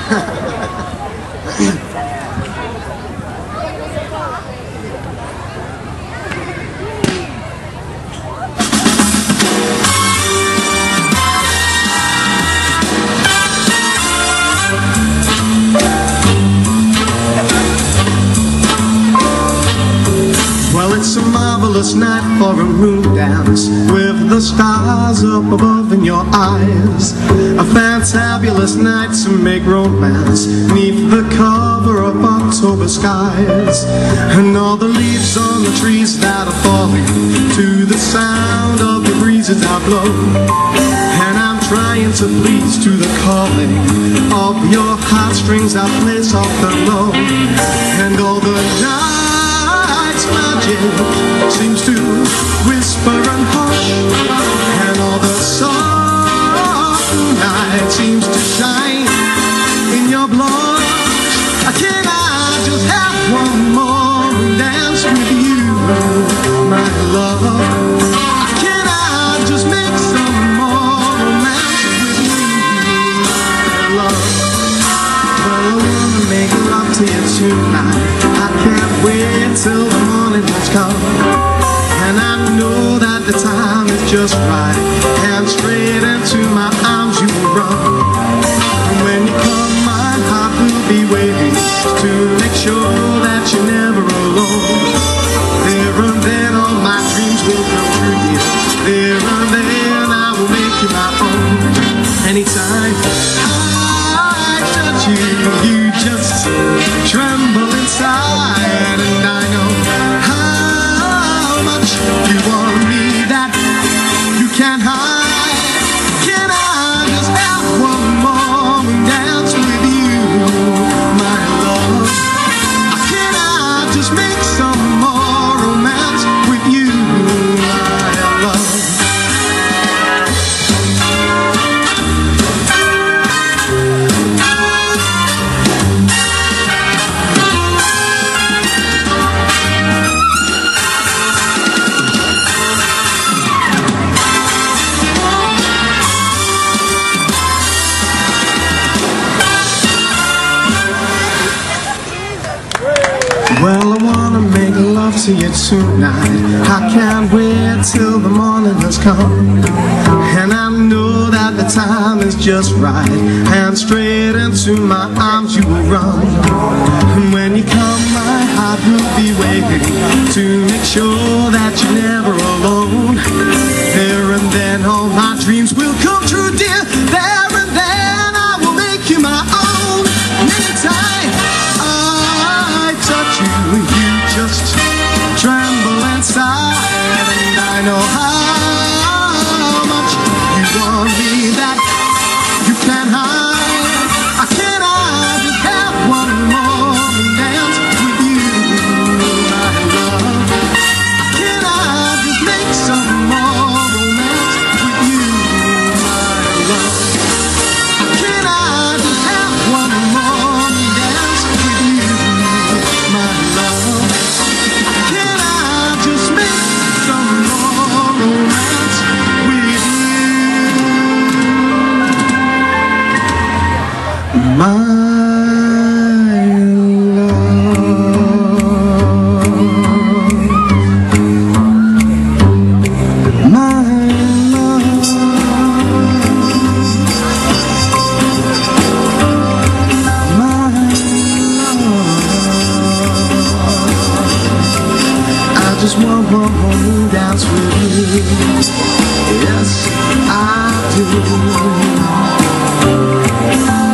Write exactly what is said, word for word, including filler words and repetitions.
It's a marvelous night for a moon dance, with the stars up above in your eyes. A fantabulous night to make romance neath the cover of October skies. And all the leaves on the trees that are falling to the sound of the breezes that blow. And I'm trying to please to the calling of your heartstrings I place off the low. And all the night's magic seems to whisper and hush, and all the soft night seems to shine in your blush. Can I just have one more dance with you, my love? Can I just make some more romance with you, my love? Well, I wanna make love to you tonight. I can't wait till the morning has come, and I know that the time is just right, and straight into my arms you will run. And when you come, my heart will be waiting to make sure that you're never alone. There and then all my dreams will come true, dear. There and then I will make you my own. Anytime I touch you, you just tremble inside, and I know how much you want me that you can't hide. Can I just have one more dance with you, my love? Can I just make some more romance with you, my love? Well, I wanna make love to you tonight. I can't wait till the morning has come, and I know that the time is just right, and straight into my arms you will run. And when you come, my heart will be waiting to make sure that you're never alone. There and then all my dreams will come true, dear. There and then I will make you my own. Anytime I touch you, you just tremble inside, and I know how much you want me that you can't hide. Can I just have one more dance with you, my love? Can I just make some more romance with you, my love? Can I just have one more dance with you, my love? Can I just make some more romance with you, my love? I just want one more dance with you. Yes, I do.